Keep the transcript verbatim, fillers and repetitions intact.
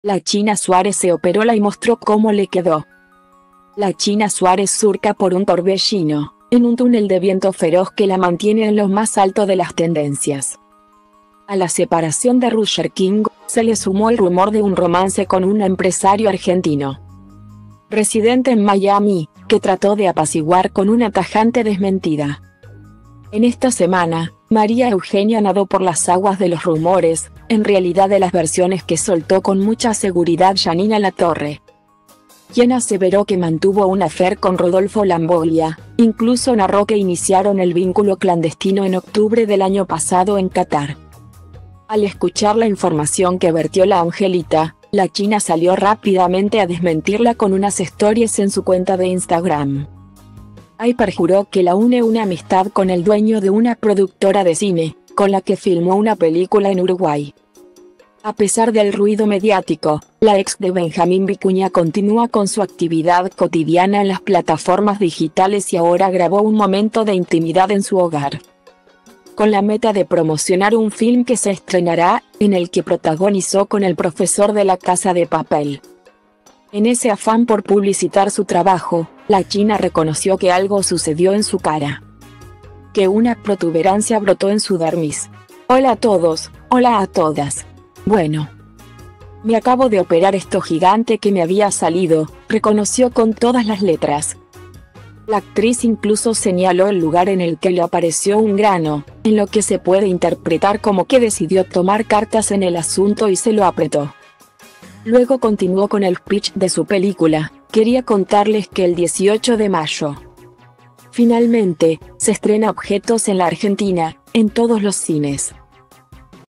La China Suárez se operó la y mostró cómo le quedó. La China Suárez surca por un torbellino, en un túnel de viento feroz que la mantiene en lo más alto de las tendencias. A la separación de Roger King, se le sumó el rumor de un romance con un empresario argentino, residente en Miami, que trató de apaciguar con una tajante desmentida. En esta semana, María Eugenia nadó por las aguas de los rumores, en realidad de las versiones que soltó con mucha seguridad Janina Latorre, quien aseveró que mantuvo un affair con Rodolfo Lambolia, incluso narró que iniciaron el vínculo clandestino en octubre del año pasado en Qatar. Al escuchar la información que vertió la Angelita, la China salió rápidamente a desmentirla con unas stories en su cuenta de Instagram. Ahí perjuró que la une una amistad con el dueño de una productora de cine, con la que filmó una película en Uruguay. A pesar del ruido mediático, la ex de Benjamín Vicuña continúa con su actividad cotidiana en las plataformas digitales y ahora grabó un momento de intimidad en su hogar, con la meta de promocionar un film que se estrenará, en el que protagonizó con el profesor de La Casa de Papel. En ese afán por publicitar su trabajo, la China reconoció que algo sucedió en su cara, que una protuberancia brotó en su dermis. Hola a todos, hola a todas. Bueno, me acabo de operar esto gigante que me había salido, reconoció con todas las letras. La actriz incluso señaló el lugar en el que le apareció un grano, en lo que se puede interpretar como que decidió tomar cartas en el asunto y se lo apretó. Luego continuó con el pitch de su película. Quería contarles que el dieciocho de mayo, finalmente, se estrena Objetos en la Argentina, en todos los cines.